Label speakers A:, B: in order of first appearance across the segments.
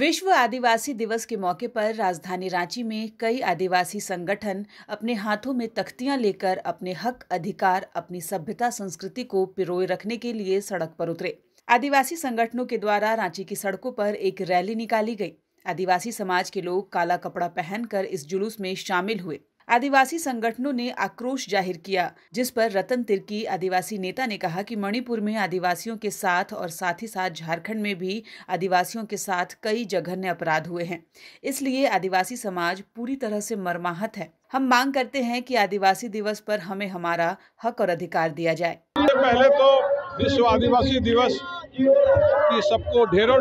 A: विश्व आदिवासी दिवस के मौके पर राजधानी रांची में कई आदिवासी संगठन अपने हाथों में तख्तियां लेकर अपने हक, अधिकार, अपनी सभ्यता, संस्कृति को पिरोए रखने के लिए सड़क पर उतरे। आदिवासी संगठनों के द्वारा रांची की सड़कों पर एक रैली निकाली गई। आदिवासी समाज के लोग काला कपड़ा पहनकर इस जुलूस में शामिल हुए। आदिवासी संगठनों ने आक्रोश जाहिर किया, जिस पर रतन तिर्की आदिवासी नेता ने कहा कि मणिपुर में आदिवासियों के साथ और साथ ही साथ झारखंड में भी आदिवासियों के साथ कई जघन्य अपराध हुए हैं। इसलिए आदिवासी समाज पूरी तरह से मर्माहत है। हम मांग करते हैं कि आदिवासी दिवस पर हमें हमारा हक और अधिकार दिया जाए।
B: पहले तो विश्व आदिवासी दिवस की सबको ढेरों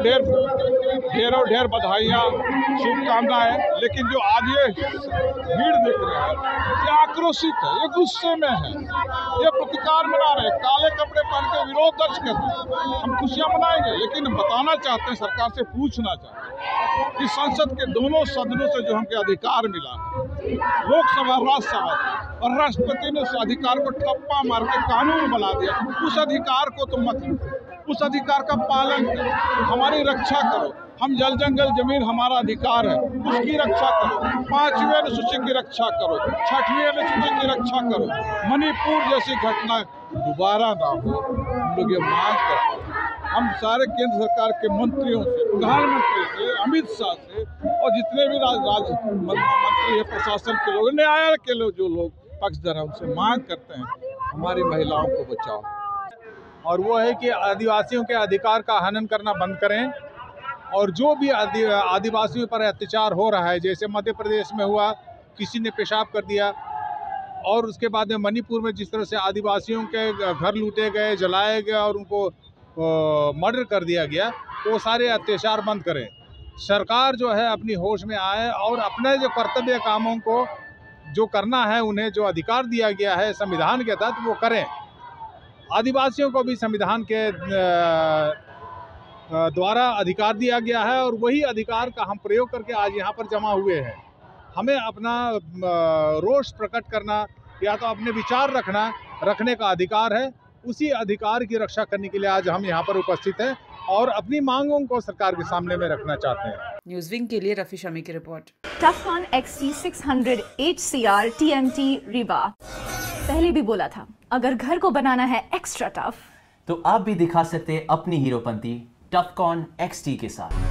B: ढेर बधाइयाँ, शुभकामनाएं। लेकिन जो आज ये भीड़ देख रहे हैं, ये आक्रोशित है, ये गुस्से में है, ये प्रतिकार मना रहे हैं, काले कपड़े पहन के विरोध दर्ज कर रहे हैं। हम खुशियाँ मनाएंगे, लेकिन बताना चाहते हैं, सरकार से पूछना चाहते हैं कि संसद के दोनों सदनों से जो हमको अधिकार मिला है, लोकसभा, राज्यसभा और राष्ट्रपति ने उस अधिकार को ठप्पा मार के कानून बना दिया। उस अधिकार को तो मत लो, उस अधिकार का पालन करो, हमारी रक्षा करो। हम जल जंगल जमीन हमारा अधिकार है, उसकी रक्षा करो। 5वीं अनुसूची की रक्षा करो, 6वीं अनुसूची की रक्षा करो। मणिपुर जैसी घटना दोबारा ना हो, हम लोग ये मांग करते हैं। हम सारे केंद्र सरकार के मंत्रियों से, प्रधानमंत्री से, अमित शाह से और जितने भी मंत्री है, प्रशासन के लोग, न्यायालय के लोग, जो लोग पक्षधर हैं, उनसे मांग करते हैं हमारी महिलाओं को बचाओ।
C: और वो है कि आदिवासियों के अधिकार का हनन करना बंद करें, और जो भी आदिवासियों पर अत्याचार हो रहा है, जैसे मध्य प्रदेश में हुआ, किसी ने पेशाब कर दिया, और उसके बाद में मणिपुर में जिस तरह से आदिवासियों के घर लूटे गए, जलाए गए और उनको मर्डर कर दिया गया, तो सारे अत्याचार बंद करें। सरकार जो है अपनी होश में आए और अपने जो कर्तव्य कामों को जो करना है, उन्हें जो अधिकार दिया गया है संविधान के तहत, वो करें। आदिवासियों को भी संविधान के द्वारा अधिकार दिया गया है, और वही अधिकार का हम प्रयोग करके आज यहाँ पर जमा हुए हैं। हमें अपना रोष प्रकट करना या तो अपने विचार रखने का अधिकार है। उसी अधिकार की रक्षा करने के लिए आज हम यहाँ पर उपस्थित हैं और अपनी मांगों को सरकार के सामने में रखना चाहते हैं।
A: न्यूज़विंग के लिए रफी शमी की report.
D: Tufcon XT 600 HCR TMT Rewa. पहले भी बोला था, अगर घर को बनाना है एक्स्ट्रा टफ,
E: तो आप भी दिखा सकते अपनी हीरोपंती टफकॉन XT के साथ।